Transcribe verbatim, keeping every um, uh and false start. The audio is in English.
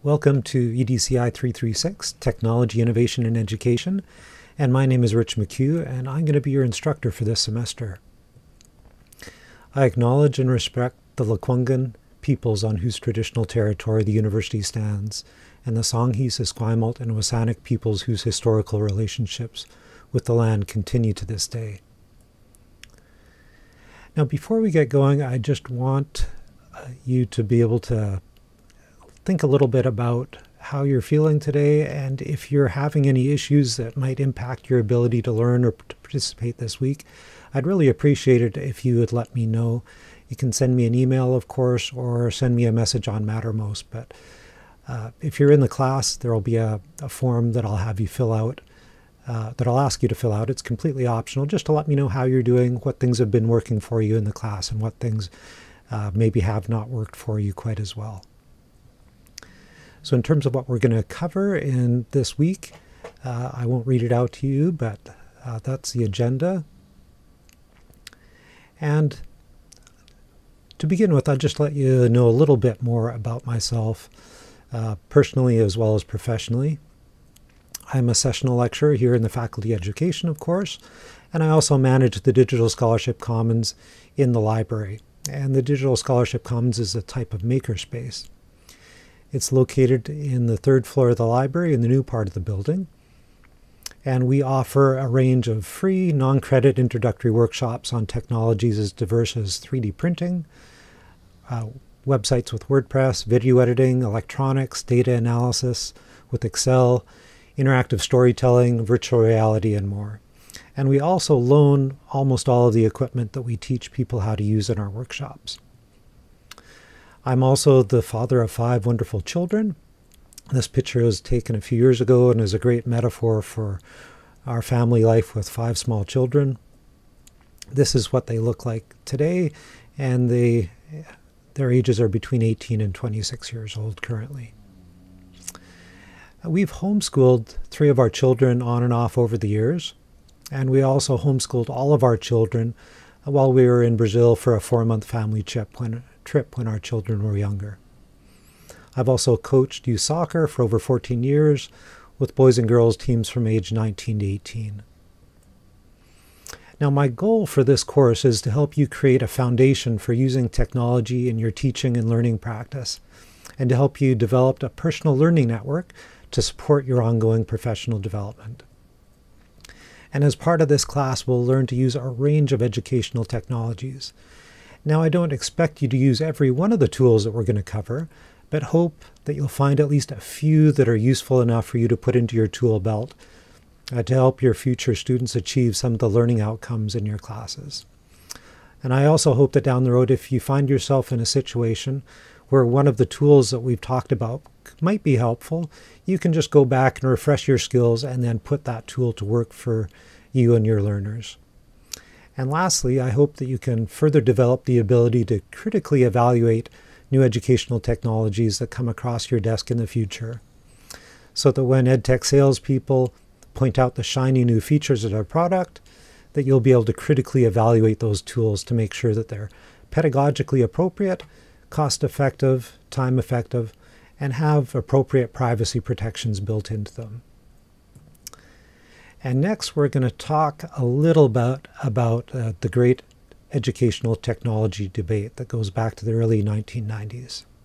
Welcome to E D C I three thirty-six, Technology, Innovation, and Education. And my name is Rich McHugh, and I'm going to be your instructor for this semester. I acknowledge and respect the Lekwungen peoples on whose traditional territory the university stands, and the Songhees, Esquimalt, and Wasanic peoples whose historical relationships with the land continue to this day. Now, before we get going, I just want uh, you to be able to think a little bit about how you're feeling today, and if you're having any issues that might impact your ability to learn or to participate this week, I'd really appreciate it if you would let me know. You can send me an email, of course, or send me a message on Mattermost. But uh, if you're in the class, there will be a, a form that I'll have you fill out, uh, that I'll ask you to fill out. It's completely optional, just to let me know how you're doing, what things have been working for you in the class, and what things uh, maybe have not worked for you quite as well. So in terms of what we're going to cover in this week, uh, I won't read it out to you, but uh, that's the agenda. And to begin with, I'll just let you know a little bit more about myself, uh, personally as well as professionally. I'm a sessional lecturer here in the Faculty of Education, of course, and I also manage the Digital Scholarship Commons in the library. And the Digital Scholarship Commons is a type of makerspace. It's located in the third floor of the library in the new part of the building. And we offer a range of free, non-credit introductory workshops on technologies as diverse as three D printing, uh, websites with WordPress, video editing, electronics, data analysis with Excel, interactive storytelling, virtual reality, and more. And we also loan almost all of the equipment that we teach people how to use in our workshops. I'm also the father of five wonderful children. This picture was taken a few years ago and is a great metaphor for our family life with five small children. This is what they look like today, and they, their ages are between eighteen and twenty-six years old currently. We've homeschooled three of our children on and off over the years, and we also homeschooled all of our children while we were in Brazil for a four-month family trip when trip when our children were younger. I've also coached youth soccer for over fourteen years with boys and girls teams from age nineteen to eighteen. Now, my goal for this course is to help you create a foundation for using technology in your teaching and learning practice, and to help you develop a personal learning network to support your ongoing professional development. And as part of this class, we'll learn to use a range of educational technologies. Now, I don't expect you to use every one of the tools that we're going to cover, but hope that you'll find at least a few that are useful enough for you to put into your tool belt uh, to help your future students achieve some of the learning outcomes in your classes. And I also hope that down the road, if you find yourself in a situation where one of the tools that we've talked about might be helpful, you can just go back and refresh your skills and then put that tool to work for you and your learners. And lastly, I hope that you can further develop the ability to critically evaluate new educational technologies that come across your desk in the future, so that when EdTech salespeople point out the shiny new features of their product, that you'll be able to critically evaluate those tools to make sure that they're pedagogically appropriate, cost-effective, time-effective, and have appropriate privacy protections built into them. And next, we're going to talk a little bit about uh, the great educational technology debate that goes back to the early nineteen nineties.